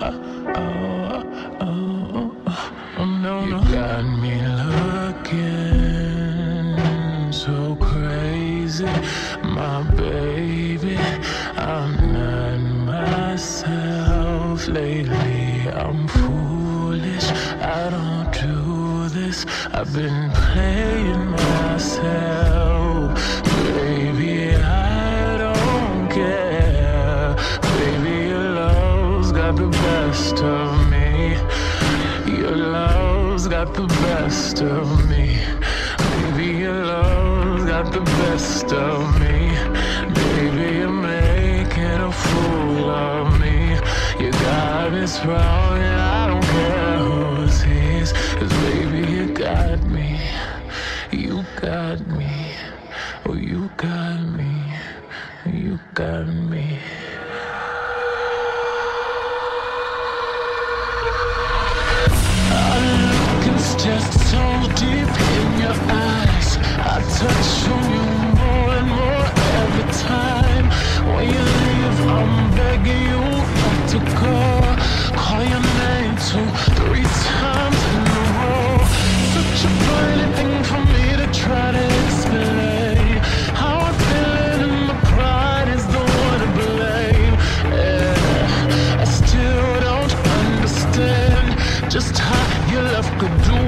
You got me looking so crazy, my baby. I'm not myself lately. I'm foolish, I don't do this. I've been playing myself. Baby, I don't care. Baby, your love's got the best of me. Your love's got the best of me. Baby, your love's got the best of me. Baby, you're making a fool of me. You got me sprung and I don't care who sees. 'Cause baby, you got me. You got me. Oh, you got me. You got me. Just so deep in your eyes, I touch on you more and more every time. When you leave, I'm begging you not to go. Call your name 2, 3 times in a row. Such a funny thing for me to try to explain. How I'm feeling and my pride is the one to blame. Yeah, I still don't understand just how your love could do